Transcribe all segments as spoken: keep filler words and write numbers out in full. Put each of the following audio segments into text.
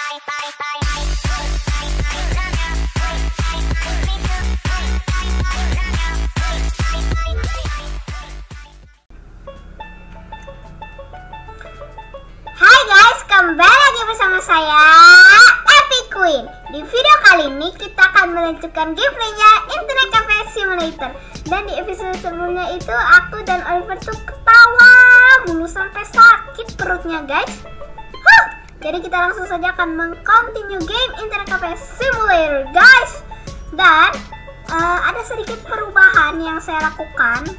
Hai guys, kembali lagi bersama saya Epic Queen. Di video kali ini kita akan melanjutkan gameplaynya Internet Cafe Simulator. Dan di episode sebelumnya itu aku dan Oliver tuh ketawa mulu sampai sakit perutnya guys. Huh! Jadi kita langsung saja akan mengcontinue game Internet Cafe Simulator guys. Dan uh, ada sedikit perubahan yang saya lakukan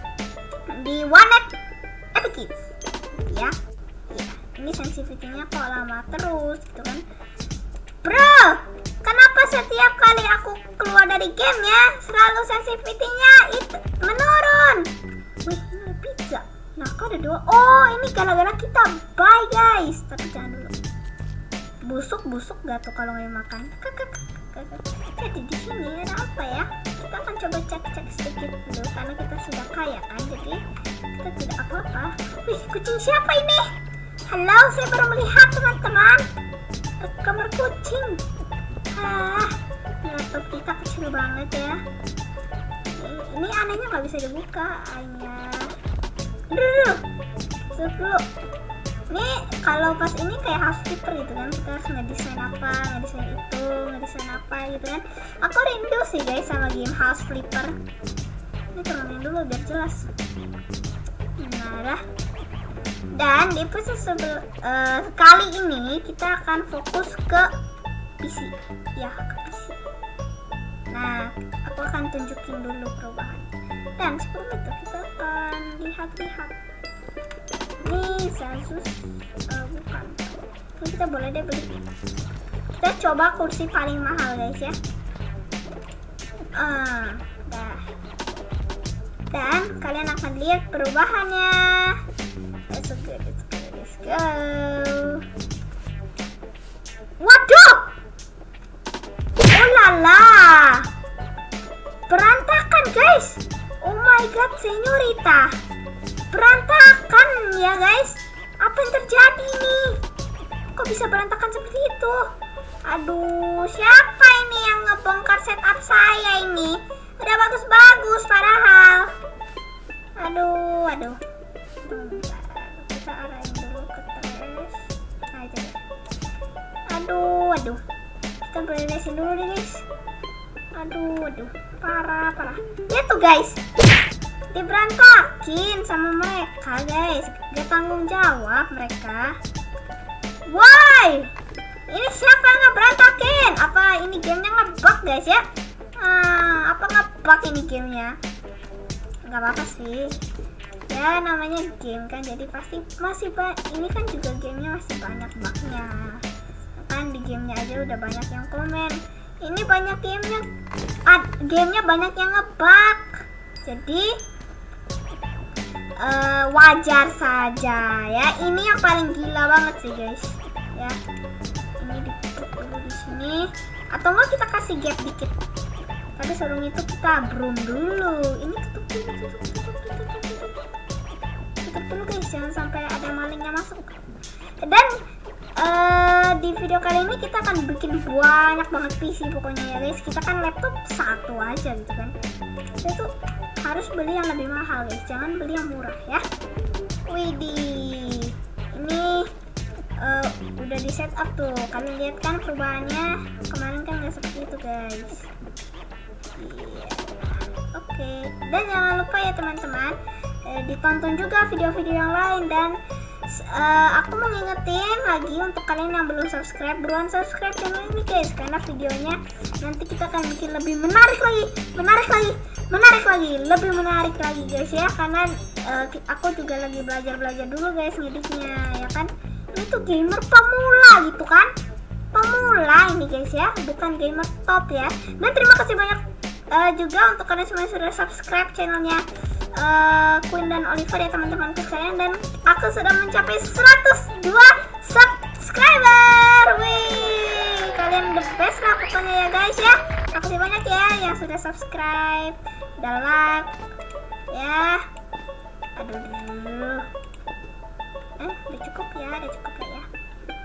di OneNet Epic Kids ya. Ini sensitivity-nya kok lama terus gitu kan. Bro, kenapa setiap kali aku keluar dari gamenya selalu sensitivity-nya itu menurun? Wih, ini pizza. Nah, kok ada dua. Oh, ini gara-gara kita buy guys. Tapi jangan dulu. Busuk-busuk gak tuh kalau nggak makan? Jadi di sini ada apa ya? Kita akan coba cek-cek sedikit dulu karena kita sudah kaya kan. Jadi kita tidak apa-apa. Wih, kucing siapa ini? Halo, saya baru melihat teman-teman kamar kucing. Ah, laptop kita kecil banget ya. Ini, ini anehnya nggak bisa dibuka. Hanya dulu, dulu, dulu. Ini kalau pas ini kayak housekeeper gitu kan, kita harus ngedesain apa, ngedesain itu, ngedesain apa gitu kan. Aku rindu sih guys sama game House Flipper. Ini turunin dulu biar jelas. Nah, dah. Dan di episode sebelum uh, kali ini kita akan fokus ke P C ya, ke P C. Nah, aku akan tunjukin dulu perubahan. Dan sebelum itu kita akan lihat-lihat. Ini Asus uh, bukan. Ini kita boleh deh beli. Kita coba kursi paling mahal guys ya. Uh, dah. Dan kalian akan lihat perubahannya. Let's go, let's go, let's go. Waduh! Oh lala! Berantakan guys! Oh my god, senyorita! Berantakan ya guys! Apa yang terjadi ini? Kok bisa berantakan seperti itu? Aduh, siapa ini yang ngebongkar setup saya ini? Udah bagus-bagus padahal. Aduh, aduh. Kita arahin dulu ke trash. Nah itu deh. Aduh, aduh. Kita beresin dulu deh guys. Aduh, aduh. Parah, parah. Lihat tuh guys. Diberantakin sama mereka guys. Gak tanggung jawab mereka. Why? Ini siapa yang ngeberantakin? Apa ini gamenya ngebug guys ya? Ah, apa ngebug ini gamenya? Gak apa-apa sih. Ya namanya game kan, jadi pasti masih banyak. Ini kan juga gamenya masih banyak bugnya kan, di gamenya aja udah banyak yang komen ini banyak gamenya ad, gamenya banyak yang ngebug, jadi uh, wajar saja ya. Ini yang paling gila banget sih guys ya. Ini ditutup dulu di sini, atau enggak kita kasih gap dikit, tapi sebelum itu kita broom dulu. Ini tutup dulu, tutup, tutup, tutup, tutup. Tutup dulu guys, jangan sampai ada malingnya masuk. Dan uh, di video kali ini kita akan bikin banyak banget P C pokoknya ya guys. Kita kan laptop satu aja gitu kan, kita tuh harus beli yang lebih mahal guys, jangan beli yang murah ya. Widih, ini uh, udah di setup tuh, kalian lihat kan perubahannya. Kemarin kan nggak seperti itu guys. Yeah. Oke, okay. Dan jangan lupa ya teman-teman, eh, ditonton juga video-video yang lain. Dan uh, aku mau ngingetin lagi untuk kalian yang belum subscribe, buruan subscribe channel ini guys, karena videonya nanti kita akan bikin lebih menarik lagi, menarik lagi, menarik lagi, lebih menarik lagi guys ya. Karena uh, aku juga lagi belajar-belajar dulu guys ngeditnya ya kan. Ini tuh gamer pemula gitu kan, pemula ini guys ya, bukan gamer top ya. Dan terima kasih banyak uh, juga untuk kalian semua yang sudah subscribe channelnya uh, Queen dan Oliver ya teman-temanku sekalian. Dan aku sudah mencapai seratus dua subscriber. Wih, kalian the best lah pokoknya ya guys ya. Makasih banyak ya yang sudah subscribe, udah like ya. Aduh, aduh. Eh, udah cukup ya, udah cukup lah ya.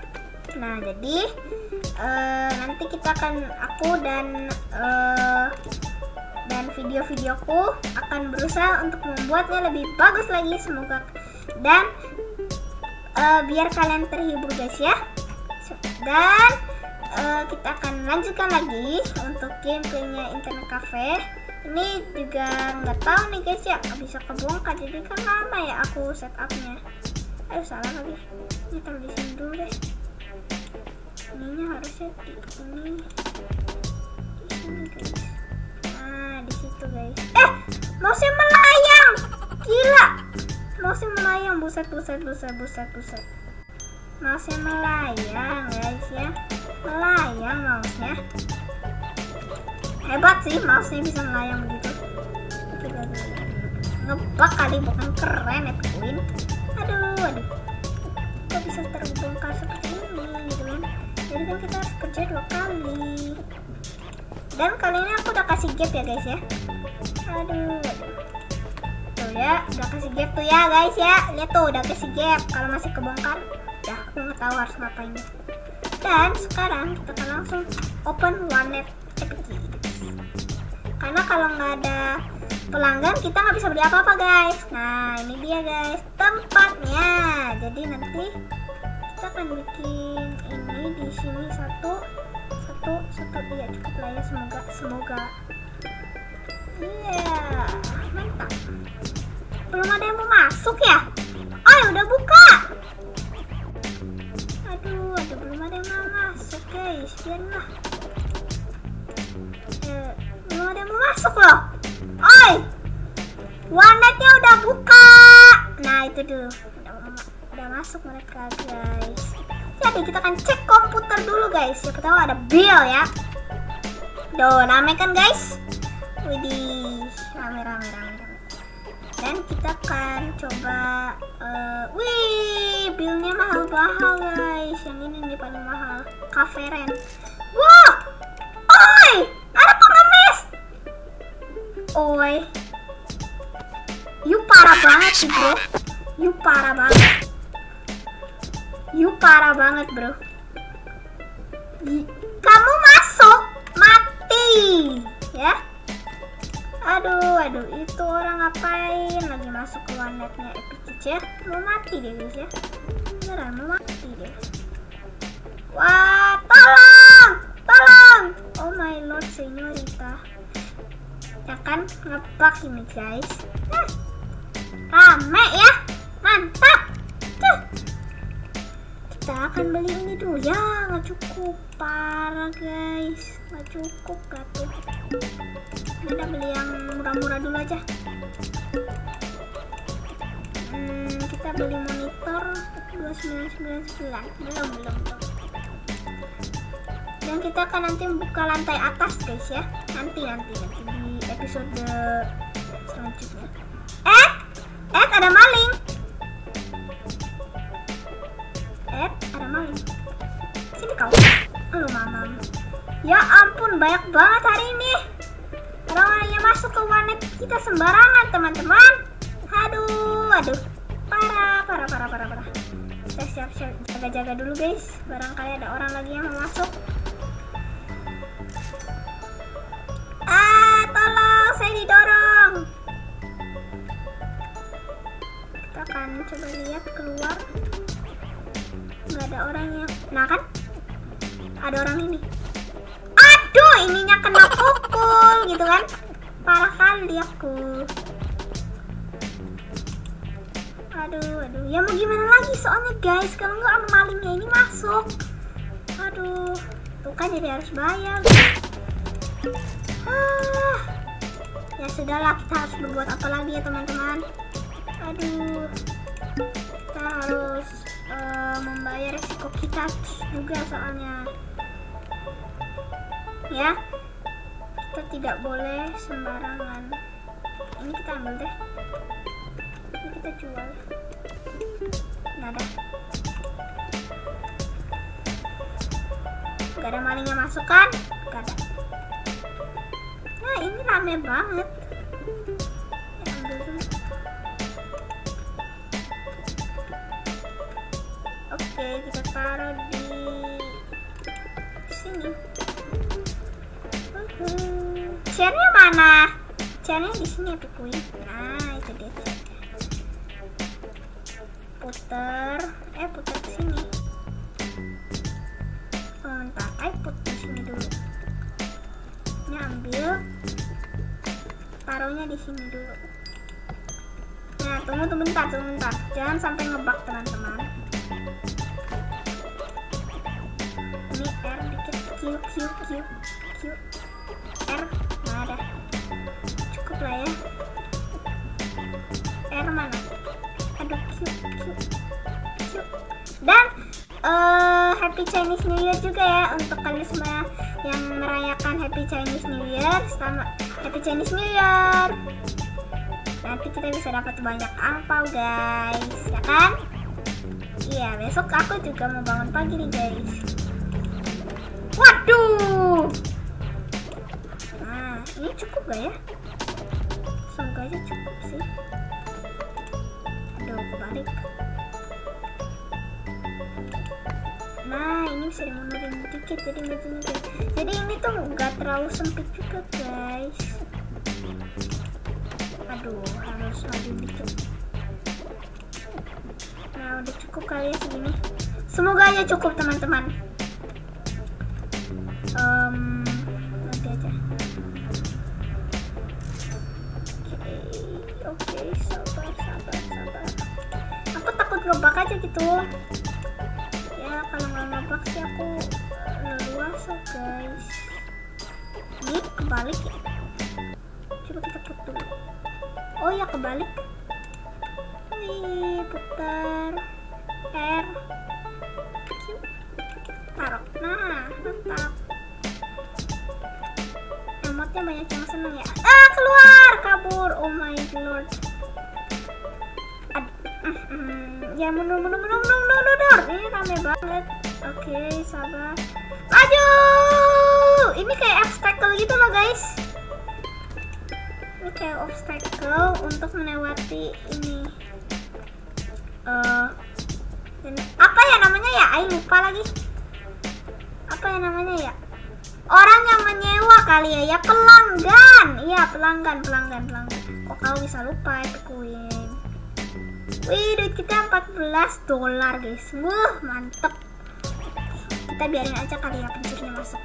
Nah jadi uh, nanti kita akan aku dan uh, dan video-videoku akan berusaha untuk membuatnya lebih bagus lagi, semoga dan uh, biar kalian terhibur guys ya. Dan uh, kita akan lanjutkan lagi untuk gameplaynya Internet Cafe. Ini juga nggak tahu nih guys ya, nggak bisa kebongkar jadi kan lama ya aku setupnya. Aduh salah lagi, ini taruh di sini dulu deh. Ininya harusnya di ini, di sini guys. Nah di situ guys. Eh, mouse-nya melayang, gila. Mouse-nya melayang, buset buset buset buset buset. Mouse-nya melayang guys ya, melayang mouse-nya. Hebat sih mouse-nya bisa melayang begitu. Ngebug kali, bukan keren ya Queen. Aduh aduh, kok bisa terbongkar seperti ini gitu kan. Jadi kan kita harus kerja dua kali. Dan kali ini aku udah kasih gap ya guys ya. Aduh, aduh. Tuh ya, udah kasih gap tuh ya guys ya. Lihat tuh udah kasih gap. Kalau masih kebongkar, udah aku nggak tahu harus ngapain. Dan sekarang kita akan langsung open Warnet Epic Kids. Karena kalau nggak ada pelanggan kita nggak bisa beli apa-apa guys. Nah ini dia guys tempatnya. Jadi nanti kita akan bikin ini di sini satu satu satu dia cukup lah ya, semoga semoga iya yeah, mantap. Belum ada yang mau masuk ya. Oh udah buka. Aduh aduh belum ada yang mau masuk guys, biarlah. Eh, belum ada yang mau masuk loh. Oi, warnetnya udah buka. Nah itu dulu udah, udah masuk mereka guys. Jadi kita akan cek komputer dulu guys. Siapa tahu ada bill ya. Duh, rame kan guys? Widih, rame rame rame rame. Dan kita akan coba uh, wih, billnya mahal-mahal guys. Yang ini nih paling mahal, Cafe Rent. Wow, oi, ada pengemis. Oi, you parah banget sih bro. You parah banget. You parah banget bro. Kamu masuk mati ya. Aduh aduh, itu orang ngapain lagi masuk ke warnetnya Epic Kids ya. Mau mati deh guys ya, beneran mau mati deh. Wah tolong tolong, oh my lord señorita. Ya kan ngebug ini guys. Nah, rame ya, mantap. Tuh. Kita akan beli ini dulu ya, nggak cukup, parah guys, nggak cukup gak tuh. Kita beli yang murah-murah dulu aja. Hmm, kita beli monitor dua sembilan sembilan sembilan, belum belum belum. Dan kita akan nanti buka lantai atas guys ya, nanti nanti nanti di episode selanjutnya. Eh, eh ada maling. Eh, ada maling. Sini kau. Halo mamam. Ya ampun, banyak banget hari ini. Orang-orang yang masuk ke warnet kita sembarangan teman-teman. Aduh, aduh. Parah, parah, parah, parah, parah. Kita siap-siap jaga-jaga dulu guys. Barangkali ada orang lagi yang mau masuk. Ah, tolong, saya didorong. Kita akan coba lihat keluar. Nggak ada orangnya. Nah kan, ada orang ini. Aduh, ininya kena pukul gitu kan. Parah kali aku. Aduh, aduh. Ya mau gimana lagi soalnya guys, kalau nggak malingnya ini masuk. Aduh, tuh kan jadi harus bayar. Ah, ya sudahlah, kita harus berbuat apa lagi ya teman-teman. Aduh, kita harus uh, membayar resiko kita juga soalnya. Ya, kita tidak boleh sembarangan. Ini kita ambil deh. Ini kita jual. Nggak ada. Gak ada malingnya masuk kan? Gak ada. Nah ini rame banget. Ya, ambil dulu. Oke, kita taruh di sini. Chairnya mana? Chairnya di sini Epic Queen. Nah itu dia. Puter, eh puter ke sini. Oh, bentar, I put di sini dulu. Ini ambil, taruhnya di sini dulu. Nah, tunggu tunggu bentar, tunggu bentar. Jangan sampai ngebug teman-teman. Ini R dikit, Q, Q, Q, Q, R, nah ada. Cukup lah ya. R mana? Aduh, Q, Q, Q. Dan uh, Happy Chinese New Year juga ya untuk kalian semua yang merayakan Happy Chinese New Year. Selamat Happy Chinese New Year. Nanti kita bisa dapat banyak angpau guys, ya kan? Iya, besok aku juga mau bangun pagi nih guys. Waduh. Nah, ini cukup gak ya? Semoga aja cukup sih. Aduh, kebalik. Nah, ini bisa dimundurin dikit jadi menunya guys. Jadi ini tuh gak terlalu sempit juga guys. Aduh, harus maju dikit. Nah, udah cukup kali ya segini. Semoga aja cukup teman-teman. Um, nanti aja. Oke, oke, sabar, sabar, sabar. Aku takut ngebug aja gitu. Ya, kalau nggak ngebug sih aku leluasa guys. Ini kebalik ya. Coba kita put dulu. Oh ya, kebalik. Wih, putar R Q, taruh. Nah, mantap. Emotnya banyak yang seneng ya. Ah, keluar, kabur. Oh my lord. Ad mm, mm. Ya, mundur, mundur, mundur, mundur, mundur, mundur. Ini rame banget. Oke, sabar. Maju. Ini kayak obstacle gitu loh guys. Ini kayak obstacle untuk melewati ini. Uh, ini apa ya namanya ya? Ayo lupa lagi. Apa ya namanya ya? Orang yang menyewa kali ya, ya pelanggan. Iya, pelanggan, pelanggan, pelanggan. Kok kau bisa lupa Epic Queen? Wih, duit kita empat belas dolar guys. Wuh, mantep. Kita biarin aja kali ya pencurinya masuk.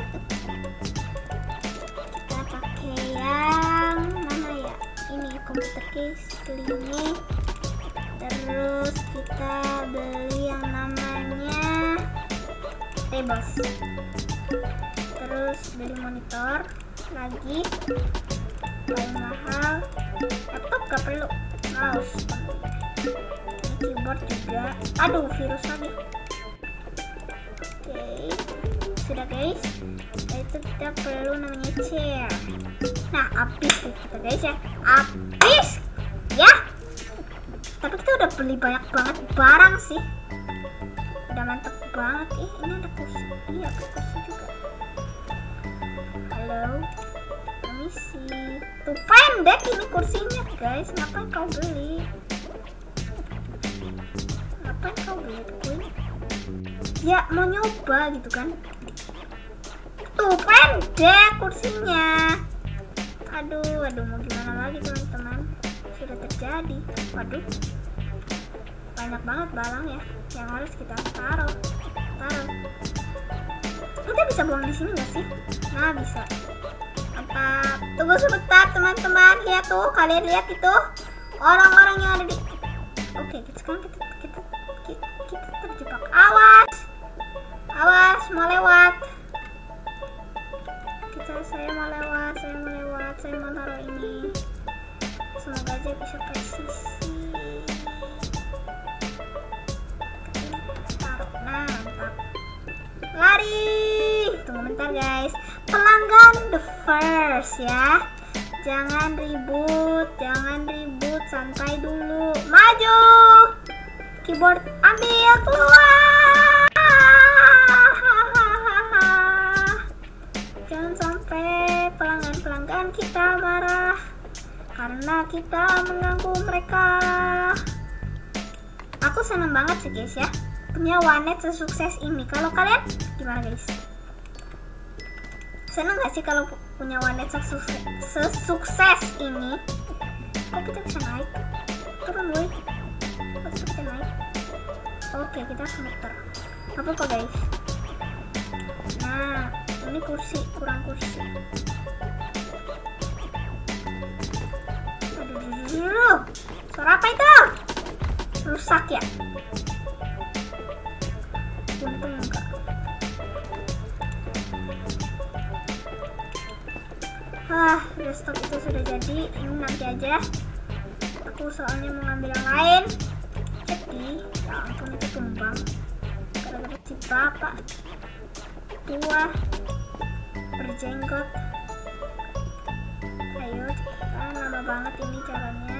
Kita pakai yang mana ya? Ini komputer case, beli ini. Terus kita beli yang namanya tables. Terus beli monitor lagi, paling mahal. Laptop gak perlu, mouse. Ini keyboard juga. Aduh, virus lagi. Oke, sudah guys. Nah, itu kita perlu namanya chair. Nah, habis kita guys ya, habis ya. Tapi kita udah beli banyak banget barang sih. Udah mantep banget. Ih, ini ada kursi. Iya, ada kursi juga. Halo, permisi. Tuh pendek ini kursinya guys. Ngapain kau beli? Ngapain kau beli Queen? Ya mau nyoba gitu kan. Tuh pendek kursinya. Aduh, aduh mau gimana lagi teman-teman. Sudah terjadi. Waduh, banyak banget barang ya yang harus kita taruh. Taruh. Kita bisa buang di sini nggak sih? Nah, bisa. Mantap. Tunggu sebentar teman-teman. Lihat tuh, kalian lihat itu orang-orang yang ada di. Oke, sekarang kita kita kita, kita terjebak. Awas, awas mau lewat. Kita saya mau lewat, saya mau lewat, saya mau taruh ini. Semoga aja bisa presisi. Taruh. Nah, mantap. Lari. Tunggu bentar guys. Pelanggan the first ya. Jangan ribut, jangan ribut, santai dulu. Maju. Keyboard ambil, keluar. Jangan sampai pelanggan-pelanggan kita marah karena kita mengganggu mereka. Aku seneng banget sih guys ya. punya warnet sesukses ini. Kalau kalian gimana guys? Seneng gak sih kalau punya warnet sesukses, sesukses ini? Kok kita bisa naik? Turun boy. Kok kita bisa naik? Oke, kita harus muter. Apa apa guys? Nah, ini kursi, kurang kursi. Aduh, suara apa itu? Rusak ya? Untung enggak. Ah, desktop itu sudah jadi. Ini nanti aja. Aku soalnya mau ngambil yang lain. Jadi, ya ampun itu tumbang. Gara-gara si bapak tua berjenggot. Ayo cepetan, lama banget ini caranya.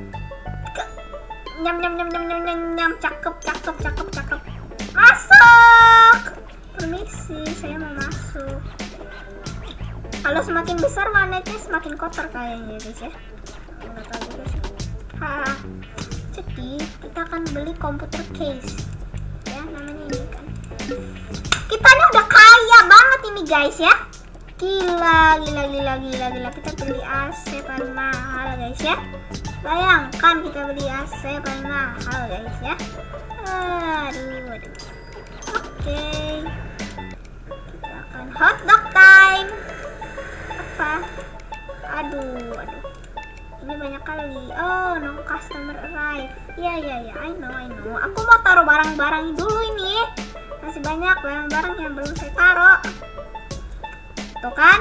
Nyam nyam nyam nyam nyam nyam nyam, cakep cakep cakep cakep. Masuk. Permisi, saya mau masuk. Kalau semakin besar warnanya semakin kotor kayaknya guys ya. Nggak tahu juga sih. Ha. Jadi kita akan beli komputer case. Ya namanya ini kan. Kita ini udah kaya banget ini guys ya. Gila gila gila gila gila. Kita beli A C paling mahal guys ya. Bayangkan kita beli A C paling mahal guys ya. Aduh aduh. Oke. Kita akan hotdog time. Apa? Aduh, aduh. Ini banyak kali. Oh, no customer arrive. Iya, iya, iya. I know, I know. Aku mau taruh barang-barang dulu ini. Masih banyak barang-barang yang belum saya taruh. Tuh kan?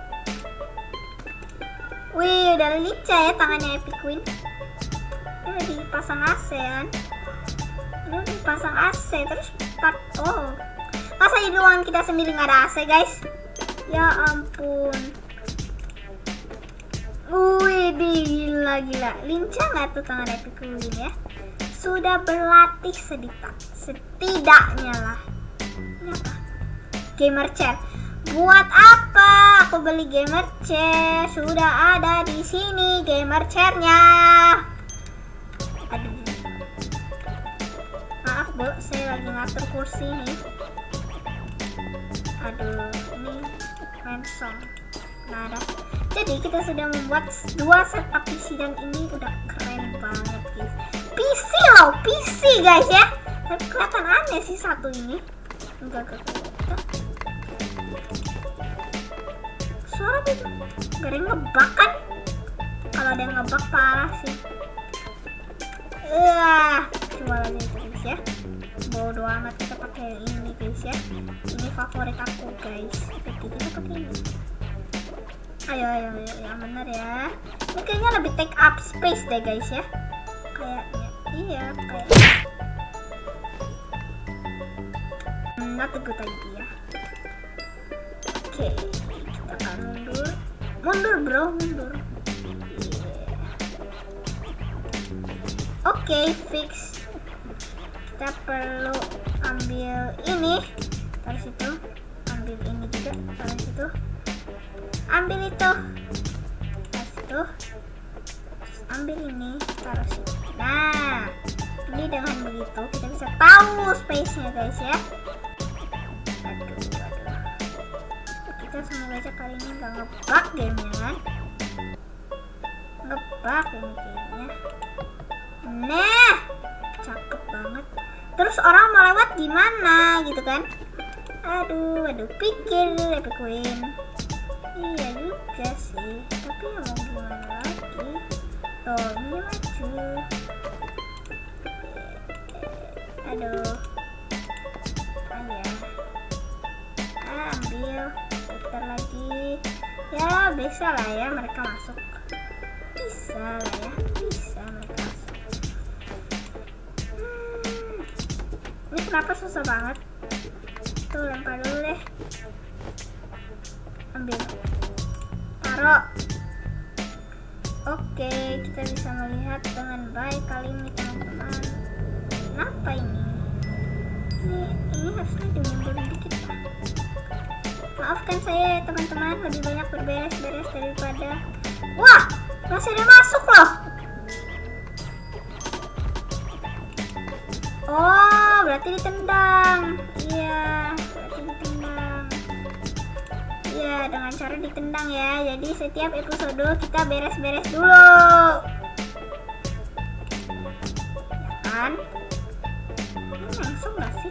Wih, udah lincah ya tangannya Epic Queen. Ini udah dipasang A C kan? Ini udah dipasang A C. Terus part. Oh. Masa di ruangan kita sendiri nggak ada A C, guys? Ya ampun. Wih, gila gila. Lincah nggak tuh tangan Epic Queen ya? Sudah berlatih sedikit, setidaknya lah. Ini apa? Gamer chair. Buat apa aku beli gamer chair? Sudah ada di sini gamer chairnya. Aduh. Maaf bu, saya lagi ngatur kursi nih. Aduh, ini ransom. Nah, ada. Jadi kita sudah membuat dua setup P C dan ini udah keren banget guys. P C loh, P C guys ya. Tapi kelihatan aneh sih satu ini. Enggak enggak enggak. Suara itu gak ada yang ngebak kan? Kalau ada yang ngebak parah sih. Wah, coba lagi itu guys ya. Bodo amat, kita pakai ini guys ya. Ini favorit aku guys. Jadi kita pakai ini. Ayo, ayo, ayo, yang benar ya. Ini kayaknya lebih take up space deh guys ya. Kayaknya, iya, kayak. Not a good idea. Oke, kita akan mundur, mundur bro, mundur. Yeah. Oke, okay, fix. Kita perlu ambil ini. Taruh situ. Ambil ini juga. Taruh situ. Ambil itu, taruh situ, terus ambil ini, taruh situ. Nah, ini dengan begitu kita bisa tahu space-nya guys ya. Aduh, aduh. Kita semoga aja kali ini nggak ngebug gamenya kan? Ngebug ini kayaknya. Nah, cakep banget. Terus orang mau lewat gimana gitu kan? Aduh, aduh, pikir Epic Queen. Iya juga sih, tapi ya mau gimana lagi? Tuh, ini maju. Aduh. Ayah. Ah, ambil. Putar lagi. Ya, bisa lah ya mereka masuk. Bisa lah ya, bisa mereka masuk. Hmm. Ini kenapa susah banget? Tuh, lempar dulu deh. Ambil. Taruh. Oke, kita bisa melihat dengan baik kali ini teman-teman. Kenapa ini? Ini, ini harusnya dimundurin dikit lah. Maafkan saya teman-teman, lebih banyak berberes-beres daripada. Wah, masih ada masuk loh. Oh, berarti ditendang. Iya, berarti ditendang. Iya, dengan cara ditendang ya. Jadi setiap episode kita beres-beres dulu. Ya kan? Ini langsung gak sih?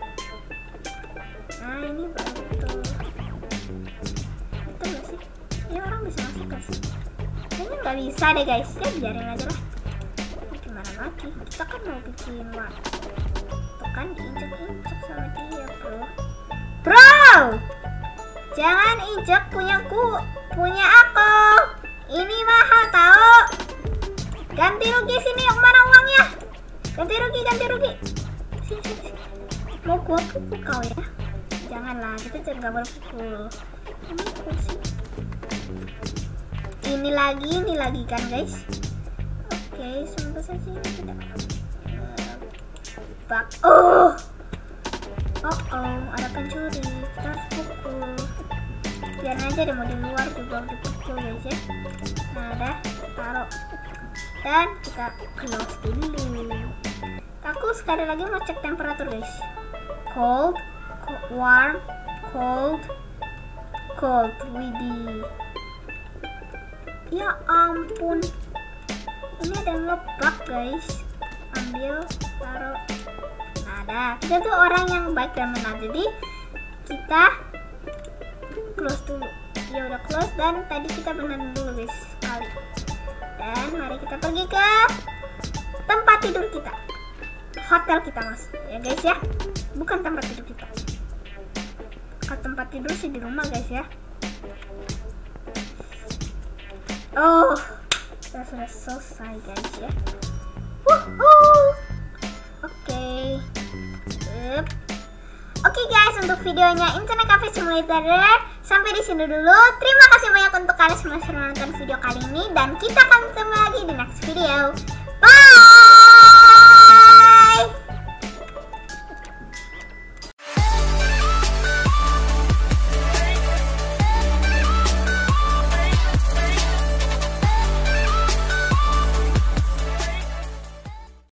Nah, ini baru tuh. Itu gak sih? Ini orang bisa masuk gak sih? Kayaknya nggak bisa deh guys. Ya biarin aja lah. Gimana lagi? Kita kan mau bikin what? Tuh kan diinjak-injak sama dia bro. Bro! Jangan injak punyaku, punya aku. Ini mahal tau. Ganti rugi sini, mana uangnya? Ganti rugi, ganti rugi. Sini, sini, sini. Mau gua pukul kau ya? Janganlah, kita jangan gak boleh pukul. Ini pukul sih. Ini lagi, ini lagi kan guys. Oke, semoga saja ini tidak bug. Oh, oh, oh, ada pencuri. Kita harus pukul. Biar aja deh, mau di luar juga dipukul guys ya. Nah, dah taruh dan kita close dulu. Aku sekali lagi mau cek temperatur guys. Cold, cold warm, cold, cold. Widih. Ya ampun, ini ada ngebug guys. Ambil, taruh. Nah, dah. Kita tuh orang yang baik dan benar. Jadi kita close dulu. Ya udah close dan tadi kita benerin dulu guys sekali. Dan mari kita pergi ke tempat tidur kita. Hotel kita mas, ya guys ya. Bukan tempat tidur kita. Kalau tempat tidur sih di rumah guys ya. Oh, kita sudah selesai guys ya. Woohoo. Oke. Yep. Oke guys, untuk videonya Internet Cafe Simulator sampai di sini dulu. Terima kasih banyak untuk kalian semua yang sudah menonton video kali ini dan kita akan ketemu lagi di next video.